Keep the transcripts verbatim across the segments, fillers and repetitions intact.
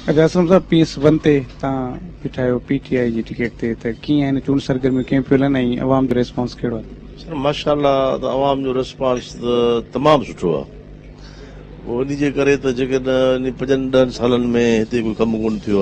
अच्छा असलम साहब P S one ते तव्हां बीठा आहियो पी टी आई जी टिकट ते त कीअं आहिनि चूंड सरगर्मियूं कीअं पियूं हलनि ऐं अवाम जो रिस्पॉन्स कहिड़ो आहे? सर माशाल्लाह त अवाम जो रिस्पॉन्स त तमामु सुठो आहे। उहो इन जे करे त जेकॾहिं पंजनि ॾहनि सालनि में हिते कोई कमु कोन थियो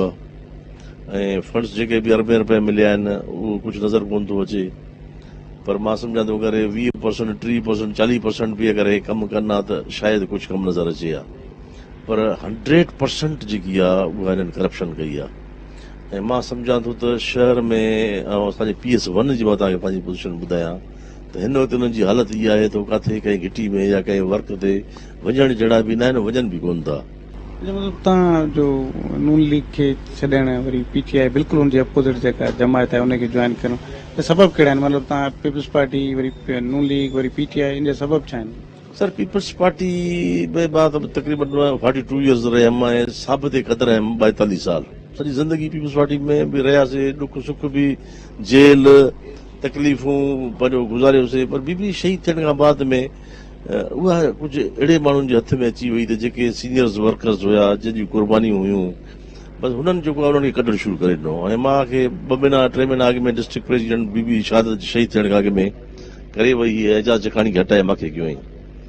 आहे ऐं फंड्स जेके बि अरबे रुपए मिलिया आहिनि उहो कुझु नज़र कोन थो अचे। पर मां सम्झां थो अगरि वीह परसेंट टीह परसेंट चालीह परसेंट बि अगरि कमु कनि हा त शायदि कुझु कमु नज़र अचे हा। पर हंड्रेड परसेंट जेकी आहे उहा हिननि करप्शन कई आहे। ऐं मां सम्झां थो त शहर में असांजे पी एस वन जी मां तव्हांखे पंहिंजी पोज़ीशन ॿुधायां त हिन वक़्तु हुननि जी हालत इहा आहे त किथे कंहिं घिटी में या कंहिं वर्क ते वञण जहिड़ा बि न आहिनि, वञनि बि कोन था। मतिलबु तव्हांजो नून लीग खे छॾणु वरी पी टी आई बिल्कुलु हुनजे अपोज़िट जेका जमायत आहे उनखे जॉइन करणु त सबबु कहिड़ा आहिनि? मतिलबु तव्हां पीपल्स पार्टी वरी नून लीग वरी पी टी आई इन जा सबबु छा आहिनि? सर पीपल्स पार्टी में मां त तक़रीबन फोर्टी टू ईयर्स रहियमि ऐं साबित क़दर आहियमि ॿाएतालीह साल सॼी ज़िंदगी पीपल्स पार्टी में बि रहियासीं, ॾुख सुख बि जेल तकलीफ़ूं पंहिंजो गुज़ारियोसीं। पर ॿी बि शहीद थियण खां बाद में उहा कुझु अहिड़े माण्हुनि जे हथ में अची वई त जेके सीनियर्स वर्कर्स हुया जंहिंजी कुर्बानियूं हुयूं बसि हुननि जेको आहे उन्हनि खे कढणु शुरू करे ॾिनो। ऐं मूंखे ॿ महीना टे महीना अॻु में डिस्ट्रिक्ट प्रेसिडेंट बीबी शहादत शहीद थियण खां अॻु में करे वई एजाज़ जखानी खे हटाए मूंखे कयो ऐं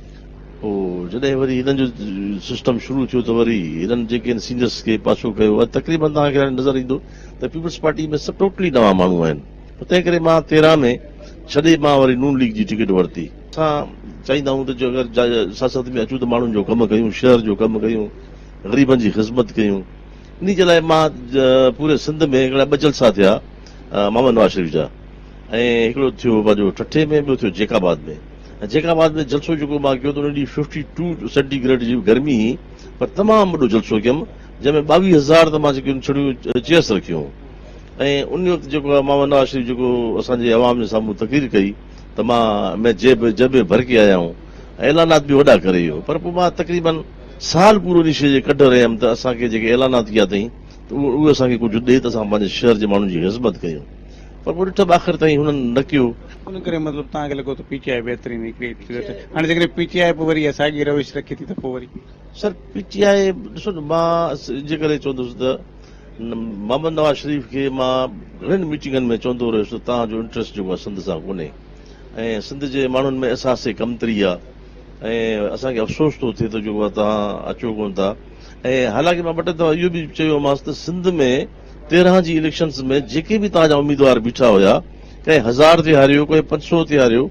पोइ जॾहिं वरी हिननि जो सिस्टम शुरू थियो त वरी हिननि जेके आहिनि सीनियर्स खे पासो कयो। तक़रीबन तव्हांखे नज़र ईंदो त पीपल्स पार्टी में सभु टोटली नवां माण्हू आहिनि। तंहिं करे मां तेरहं में छॾे मां वरी नून लीग जी टिकट वरिती। असां चाहींदा आहियूं त जो अगरि सियासत में अचूं त माण्हुनि जो कमु कयूं, शहर जो कमु कयूं, ग़रीबनि जी ख़िदमत कयूं। इन जे लाइ मां पूरे सिंध में हिकिड़ा ॿ जलसा थिया मोहम्मद नवाज़ शरीफ़ जा ऐं हिकिड़ो थियो पंहिंजो ठठे में, ॿियो थियो जेकाबाद में। जेकाबाद में जलसो जेको मां कयो त उन ॾींहुं फिफ्टी टू सेंटीग्रेड जी गर्मी हुई, पर तमामु वॾो जलसो कयुमि जंहिंमें ॿावीह हज़ार त मां जेके छड़ियूं चेयर्स रखियूं। ऐं उन वक़्तु जेको आहे मोहम्मद नवाज़ शरीफ़ जेको असांजे अवाम जे साम्हूं तक़रीर कई त मां मैं जेब जबे भर के आया हूं, ऐलानात बि वॾा करे वियो। पर पोइ मां तक़रीबन साल पूरो इन शइ जे कढ रहियमि त असांखे जेके ऐलानात कया अथई त उहो उहे असांखे कुझु ॾे त असां पंहिंजे शहर जे माण्हुनि जी ख़िदमत कयूं। पर पोइ ॾिठो आख़िर ताईं हुननि न कयो। उन करे मतिलबु तव्हांखे लॻो त पी टी आई बहितरीन हिकिड़ी हाणे जेकॾहिं पी टी आई पोइ वरी साॻी रविश रखे थी त पोइ वरी सर पी टी आई ॾिसो न, मां जे करे चवंदुसि त मोहम्मद नवाज़ शरीफ़ खे मां घणनि मीटिंगनि में चवंदो रहियुसि त तव्हांजो इंट्रस्ट जेको आहे सिंध सां कोन्हे ऐं सिंध जे माण्हुनि में अहसास कमतरी आहे ऐं असांखे अफ़सोस थो थिए त जेको आहे तव्हां अचो कोन था। ऐं हालांकि मां ॿ टे दफ़ा इहो बि चयोमांसि त सिंध में तेरहं जी इलेक्शन्स में जेके बि तव्हांजा उम्मीदवार बीठा हुया, कंहिं हज़ार ते हारियो, कंहिं पंज सौ ते हारियो,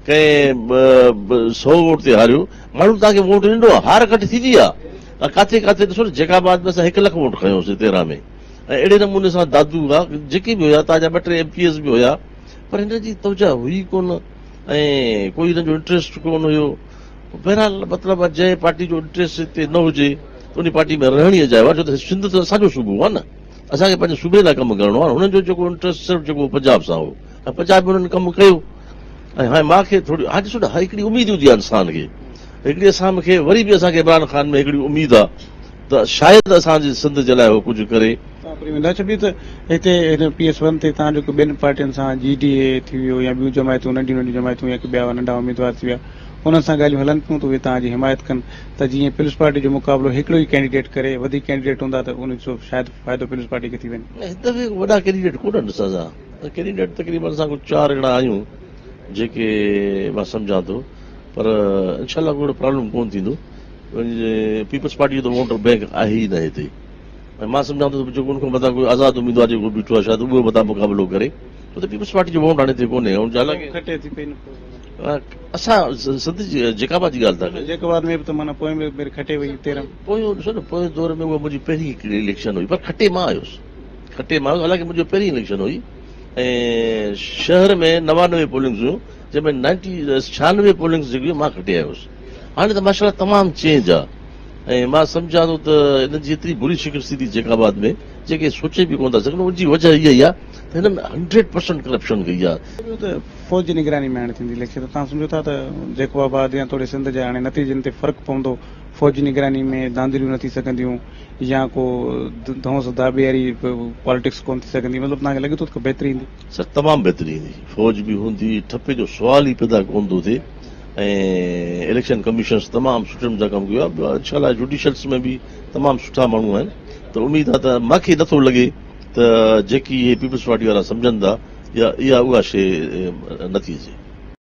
कंहिं सौ वोट ते हारियो, माण्हू तव्हांखे वोट ॾिनो आहे, हार कट थींदी आहे। काथे काथे ॾिसो न, जेकाबाद में असां हिकु लख वोट खयोंसीं तेरहं में। ऐं अहिड़े नमूने सां दादू आहे जेके बि हुया, तव्हांजा ॿ टे एम पी एस बि हुया, पर हिन जी तवजा हुई कोन ऐं कोई हिन जो इंट्रस्ट कोन हुयो। बहरहाल मतिलबु जंहिं पार्टी जो इंट्रस्ट हिते न हुजे त उन पार्टी में रहण ई अजायो आहे, छो त सिंध त असांजो सूबो आहे न, असांखे पंहिंजे सूबे लाइ कमु करणो आहे। हुननि जो जेको इंट्रस्ट सिर्फ़ु जेको पंजाब सां हो ऐं पंजाब में हुननि कमु कयो। ऐं हाणे मूंखे थोरी हाणे ॾिसो न, हिकिड़ी उमेद हूंदी आहे इंसान खे, हिकिड़ी असां मूंखे वरी बि असांखे इमरान ख़ान में हिकिड़ी उमेद आहे त शायदि असांजे सिंध जे लाइ उहो कुझु करे। न छॾी त हिते हिन पी एस वन ते तव्हां जेको ॿियनि पार्टियुनि सां जी डी ए थी वियो या ॿियूं जमायतूं नंढियूं नंढियूं जमायतूं या ॿिया नंढा उम्मीदवार थी विया, हुननि सां ॻाल्हियूं हलनि पियूं त उहे तव्हांजी हिमायत कनि त जीअं पीपल्स पार्टी जो मुक़ाबिलो हिकिड़ो ई कैंडिडेट करे, वधीक कैंडिडेट हूंदा त उनजो शायदि फ़ाइदो पीपल्स पार्टी खे थी वञे। हिन दफ़े वॾा कैंडिडेट कोन्हनि असां कैंडिडेट तक़रीबन असां कुझु चारि अहिड़ा आहियूं जेके मां सम्झां थो, पर इनशाला को प्रॉब्लम कोन थींदो। पीपल्स पार्टी जो त वोटर बैंक आहे ई न हिते। ऐं मां सम्झां थो जेको उनखां मथां कोई आज़ादु उम्मीदवार जेको बीठो आहे शायदि उहो मथां मुक़ाबिलो करे, छो त पीपल्स पार्टी जो वोट हाणे हिते कोन्हे। असां सिंध जी जेकाबाद जी ॻाल्हि था कयूं, जेकाबाद में बि त माना पोइ में खटे वई तेरहं पोयों ॾिसो न, पोएं दौर में उहा मुंहिंजी पहिरीं हिकिड़ी इलेक्शन हुई, पर खटे मां आयुसि, खटे मां आयुसि हालांकि मुंहिंजो पहिरीं इलेक्शन हुई। ऐं शहर में नवानवे पोलिंग्स हुयूं जंहिंमें नाइंटी छियानवे पोलिंग्स जेकी हुई मां खटे आयुसि। हाणे त माशाल्लाह तमामु चेंज आहे ऐं मां सम्झां थो त हिन जी एतिरी बुरी शिकस्त थी जेकाबाद में जेके सोचे बि कोन था सघनि। उनजी वजह इहा ई आहे त हिन में हंड्रेड परसेंट करप्शन कई आहे। त फ़ौज जी निगरानी में हाणे थींदी इलेक्शन, त तव्हां सम्झो था त जेकाबाद या थोरे सिंध जे हाणे नतीजनि ते फ़र्क़ु पवंदो, फ़ौज जी निगरानी में धांधलियूं न थी सघंदियूं या को धौंस दाबेयारी पॉलिटिक्स कोन थी सघंदी, मतिलबु तव्हांखे लॻे थो त बहितरी ईंदी? सर तमामु बहितरी ईंदी, फ़ौज बि हूंदी, ठपे जो सुवाल ई पैदा कोन थो थिए ऐं इलेक्शन कमीशन्स तमामु सुठे नमूने सां कमु कयो आहे। इंशाल्लाह जुडिशल्स में बि तमामु सुठा माण्हू आहिनि त उमेद आहे त मूंखे नथो लॻे त जेकी इहे पीपल्स पार्टी वारा सम्झनि था इहा इहा उहा शइ न थी अचे।